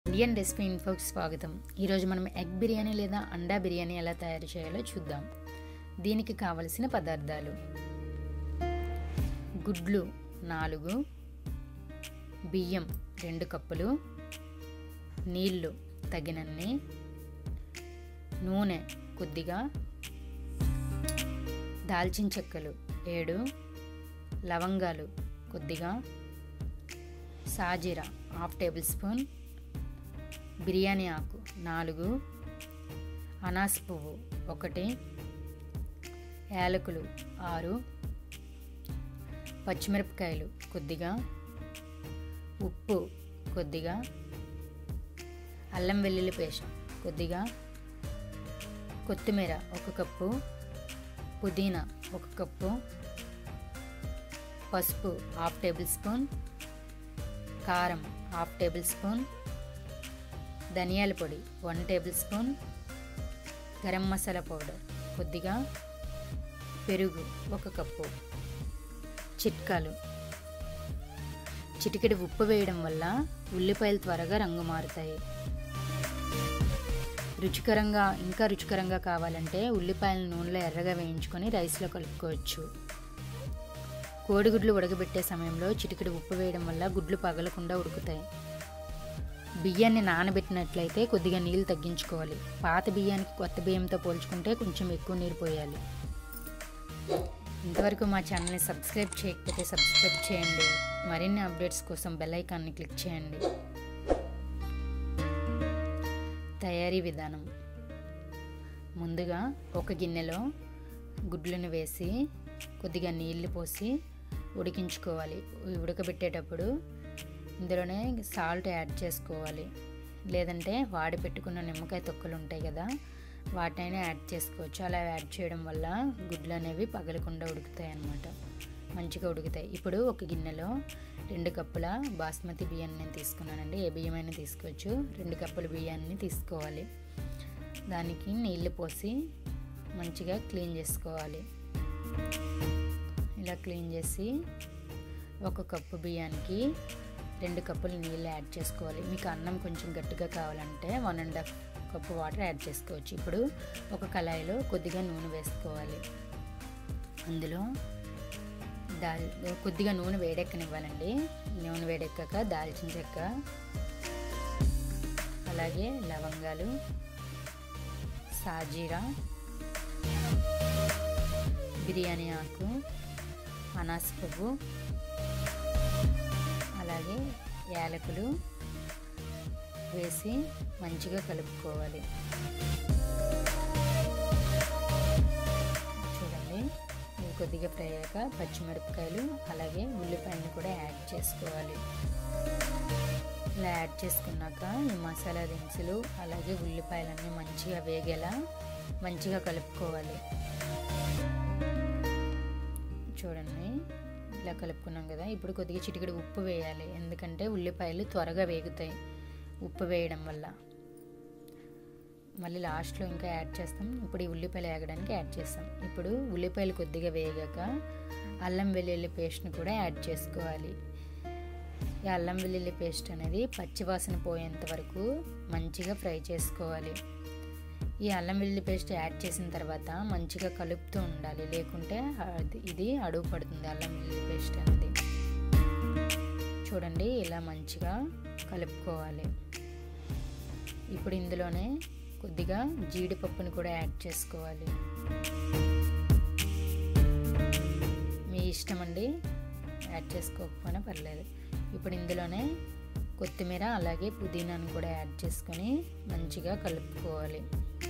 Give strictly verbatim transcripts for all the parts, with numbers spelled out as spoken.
Indian recipe ఇన్ఫోకి స్వాగతం. ఈరోజు మనం ఎగ్ బిర్యానీ లేదా అండా బిర్యానీ ఎలా తయారు చేయాలో చూద్దాం. దీనికి కావలసిన పదార్థాలు: గుడ్లు నాలుగు, బియ్యం రెండు కప్పులు, నీళ్ళు తగినన్ని, నూనె కొద్దిగా, దాల్చిన చెక్కలు ఏడు, లవంగాలు కొద్దిగా, సాజీరా హాఫ్ టేబుల్ స్పూన్, బిర్యానీ ఆకు నాలుగు, అనాస పువ్వు ఒకటి, యాలకులు ఆరు, పచ్చిమిరపకాయలు కొద్దిగా, ఉప్పు కొద్దిగా, అల్లం వెల్లుల్లి పేస్ట్ కొద్దిగా, కొత్తిమీర ఒక కప్పు, పుదీనా ఒక కప్పు, పసుపు హాఫ్ టేబుల్ స్పూన్, కారం హాఫ్ టేబుల్ స్పూన్, ధనియాల పొడి one tablespoon, garam masala powder కొద్దిగా, పెరుగు ఒక కప్పు. చిట్కాలు: చిటికెడు ఉప్పు వేయడం వల్ల ఉల్లిపాయలు త్వరగా రంగు మారుతాయి. రుచికరంగా ఇంకా రుచికరంగా కావాలంటే ఉల్లిపాయలను నూనెలో ఎర్రగా వేయించుకొని రైస్లో కలుపుకోవచ్చు. కోడిగుడ్లు ఉడకబెట్టే సమయంలో చిటికెడు ఉప్పు వేయడం వల్ల గుడ్లు పగలకుండా ఉడుకుతాయి. బియ్యాన్ని నానబెట్టినట్లయితే కొద్దిగా నీళ్ళు తగ్గించుకోవాలి. పాత బియ్యానికి కొత్త బియ్యంతో పోల్చుకుంటే కొంచెం ఎక్కువ నీరు పోయాలి. ఇంతవరకు మా ఛానల్ని సబ్స్క్రైబ్ చేయకపోతే సబ్స్క్రైబ్ చేయండి. మరిన్ని అప్డేట్స్ కోసం బెల్ ఐకాన్ని క్లిక్ చేయండి. తయారీ విధానం: ముందుగా ఒక గిన్నెలో గుడ్లను వేసి కొద్దిగా నీళ్లు పోసి ఉడికించుకోవాలి. ఉడకబెట్టేటప్పుడు ఇందులోనే సాల్ట్ యాడ్ చేసుకోవాలి, లేదంటే వాడి పెట్టుకున్న నిమ్మకాయ తొక్కలు ఉంటాయి కదా, వాటినైనా యాడ్ చేసుకోవచ్చు. అలా యాడ్ చేయడం వల్ల గుడ్లు అనేవి పగలకుండా ఉడుకుతాయి అన్నమాట, మంచిగా ఉడుకుతాయి. ఇప్పుడు ఒక గిన్నెలో రెండు కప్పుల బాస్మతి బియ్యాన్ని నేను తీసుకున్నానండి. ఏ బియ్యమైనా తీసుకోవచ్చు. రెండు కప్పుల బియ్యాన్ని తీసుకోవాలి. దానికి నీళ్లు పోసి మంచిగా క్లీన్ చేసుకోవాలి. ఇలా క్లీన్ చేసి ఒక కప్పు బియ్యానికి రెండు కప్పులు నీళ్ళు యాడ్ చేసుకోవాలి. మీకు అన్నం కొంచెం గట్టిగా కావాలంటే one and half cup water add చేసుకోవచ్చు. ఇప్పుడు ఒక కళాయిలో కొద్దిగా నూనె వేసుకోవాలి. అందులో దాల్ కొద్దిగా నూనె వేడెక్కనివ్వాలండి. నూనె వేడెక్కాక దాల్చిన చెక్క, అలాగే లవంగాలు, సాజీరా, బిర్యానీ ఆకు, అనాస పువ్వు, అలాగే యాలకులు వేసి మంచిగా కలుపుకోవాలి. చూడండి, ఇవి కొద్దిగా ఫ్రై అయ్యాక పచ్చిమిరపకాయలు అలాగే ఉల్లిపాయలను కూడా యాడ్ చేసుకోవాలి. ఇలా యాడ్ చేసుకున్నాక ఈ మసాలా దినుసులు అలాగే ఉల్లిపాయలన్నీ మంచిగా వేగేలా మంచిగా కలుపుకోవాలి. చూడండి, ఇలా కలుపుకున్నాం కదా. ఇప్పుడు కొద్దిగా చిటికెడు ఉప్పు వేయాలి, ఎందుకంటే ఉల్లిపాయలు త్వరగా వేగుతాయి ఉప్పు వేయడం వల్ల. మళ్ళీ లాస్ట్లో ఇంకా యాడ్ చేస్తాం. ఇప్పుడు ఈ ఉల్లిపాయలు వేగడానికి యాడ్ చేస్తాం. ఇప్పుడు ఉల్లిపాయలు కొద్దిగా వేగాక అల్లం వెల్లుల్లి పేస్ట్ని కూడా యాడ్ చేసుకోవాలి. ఈ అల్లం వెల్లుల్లి పేస్ట్ అనేది పచ్చివాసన పోయేంత వరకు మంచిగా ఫ్రై చేసుకోవాలి. ఈ అల్లం వెల్లుల్లి పేస్ట్ యాడ్ చేసిన తర్వాత మంచిగా కలుపుతూ ఉండాలి, లేకుంటే ఇది అడుగు పడుతుంది అల్లం వెల్లుల్లి పేస్ట్ అనేది. చూడండి, ఇలా మంచిగా కలుపుకోవాలి. ఇప్పుడు ఇందులోనే కొద్దిగా జీడిపప్పుని కూడా యాడ్ చేసుకోవాలి. మీ ఇష్టం అండి, యాడ్ చేసుకోకపోయినా పర్లేదు. ఇప్పుడు ఇందులోనే కొత్తిమీర అలాగే పుదీనాను కూడా యాడ్ చేసుకొని మంచిగా కలుపుకోవాలి.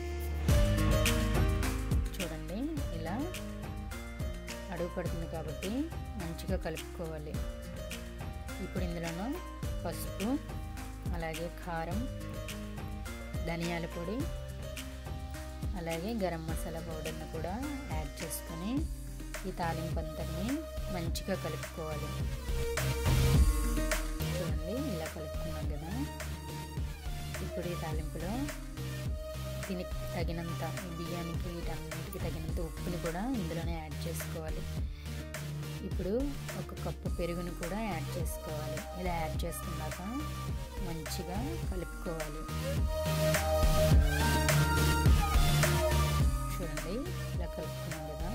చూడండి, ఇలా అడుగు పడుతుంది కాబట్టి మంచిగా కలుపుకోవాలి. ఇప్పుడు ఇందులోనూ పసుపు అలాగే కారం, ధనియాల పొడి అలాగే గరం మసాలా పౌడర్ని కూడా యాడ్ చేసుకొని ఈ తాలింపు అంతని మంచిగా కలుపుకోవాలి. చూడండి, ఇలా కలుపుకున్నాం కదా. ఇప్పుడు ఈ తాలింపులో దీనికి తగినంత, ఈ బియ్యానికి వీటన్నిటికి తగినంత ఉప్పుని కూడా ఇందులోనే యాడ్ చేసుకోవాలి. ఇప్పుడు ఒక కప్పు పెరుగును కూడా యాడ్ చేసుకోవాలి. ఇలా యాడ్ చేసుకున్నాక మంచిగా కలుపుకోవాలి. చూడండి ఇలా కలుపుకున్నాం కదా.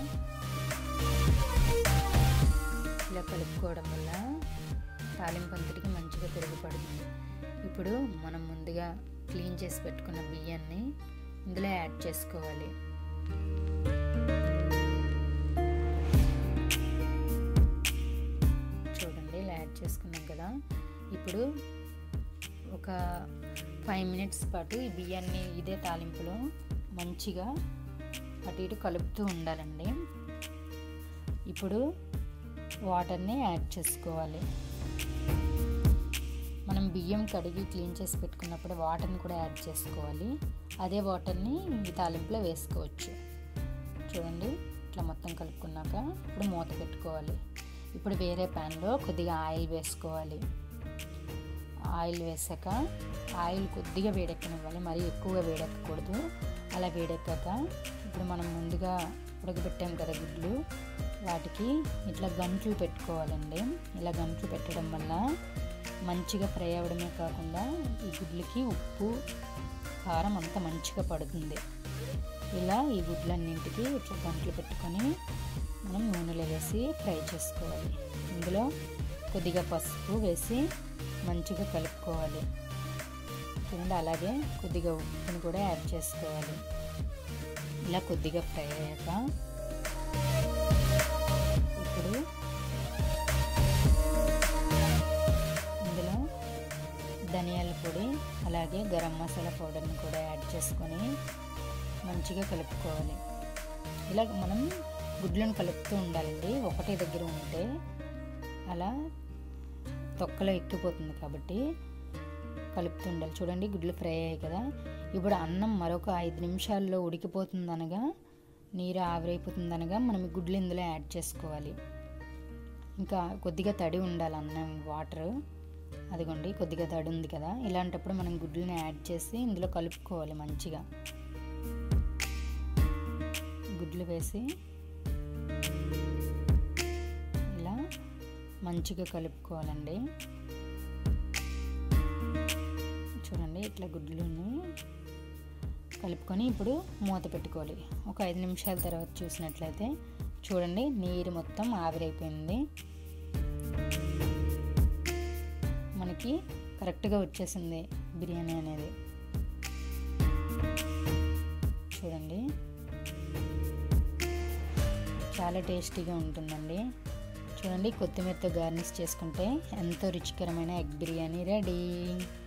ఇలా కలుపుకోవడం వల్ల తాలింపు అంతటికి మంచిగా పెరుగు పడుతుంది. ఇప్పుడు మనం ముందుగా క్లీన్ చేసి పెట్టుకున్న బియ్యాన్ని ఇందులో యాడ్ చేసుకోవాలి. చూడండి ఇలా యాడ్ చేసుకున్నాం కదా. ఇప్పుడు ఒక ఫైవ్ మినిట్స్ పాటు ఈ బియ్యాన్ని ఇదే తాలింపులో మంచిగా అటు ఇటు కలుపుతూ ఉండాలండి. ఇప్పుడు వాటర్ని యాడ్ చేసుకోవాలి. మనం బియ్యం కడిగి క్లీన్ చేసి పెట్టుకున్నప్పుడు వాటర్ని కూడా యాడ్ చేసుకోవాలి. అదే వాటర్ని ఈ తాలింపులో వేసుకోవచ్చు. చూడండి ఇట్లా మొత్తం కలుపుకున్నాక ఇప్పుడు మూత పెట్టుకోవాలి. ఇప్పుడు వేరే ప్యాన్లో కొద్దిగా ఆయిల్ వేసుకోవాలి. ఆయిల్ వేసాక ఆయిల్ కొద్దిగా వేడెక్కనివ్వాలి, మరీ ఎక్కువగా వేడెక్కకూడదు. అలా వేడెక్కాక ఇప్పుడు మనం ముందుగా ఉడకబెట్టాం కదా గుడ్లు, వాటికి ఇట్లా గంట్లు పెట్టుకోవాలండి. ఇలా గంట్లు పెట్టడం వల్ల మంచిగా ఫ్రై అవ్వడమే కాకుండా ఈ గుడ్లకి ఉప్పు కారం అంతా మంచిగా పడుతుంది. ఇలా ఈ గుడ్లన్నింటికి ఇట్లా గంట్లు పెట్టుకొని మనం నూనెలో వేసి ఫ్రై చేసుకోవాలి. ఇందులో కొద్దిగా పసుపు వేసి మంచిగా కలుపుకోవాలి. చూడండి అలాగే కొద్దిగా ఉప్పుని కూడా యాడ్ చేసుకోవాలి. ఇలా కొద్దిగా ఫ్రై అయ్యాక ఇప్పుడు ఇందులో ధనియాల పొడి అలాగే గరం మసాలా పౌడర్ని కూడా యాడ్ చేసుకొని మంచిగా కలుపుకోవాలి. ఇలా మనం గుడ్లను కలుపుతూ ఉండాలండి. ఒకటే దగ్గర ఉంటే అలా తొక్కలో ఎక్కిపోతుంది కాబట్టి కలుపుతూ ఉండాలి. చూడండి గుడ్లు ఫ్రై అయ్యాయి కదా. ఇప్పుడు అన్నం మరొక ఐదు నిమిషాల్లో ఉడికిపోతుందనగా, నీరు ఆవిరైపోతుందనగా మనం ఈ గుడ్లు ఇందులో యాడ్ చేసుకోవాలి. ఇంకా కొద్దిగా తడి ఉండాలి అన్నం వాటర్. అదిగోండి కొద్దిగా తడి ఉంది కదా. ఇలాంటప్పుడు మనం గుడ్లని యాడ్ చేసి ఇందులో కలుపుకోవాలి. మంచిగా గుడ్లు వేసి ఇలా మంచిగా కలుపుకోవాలండి. చూడండి ఇట్లా గుడ్లను కలుపుకొని ఇప్పుడు మూత పెట్టుకోవాలి. ఒక ఐదు నిమిషాల తర్వాత చూసినట్లయితే చూడండి నీరు మొత్తం ఆవిరైపోయింది. మనకి కరెక్ట్గా వచ్చేసింది బిర్యానీ అనేది. చూడండి చాలా టేస్టీగా ఉంటుందండి. చూడండి కొత్తిమీరతో గార్నిష్ చేసుకుంటే ఎంతో రుచికరమైన ఎగ్ బిర్యానీ రెడీ.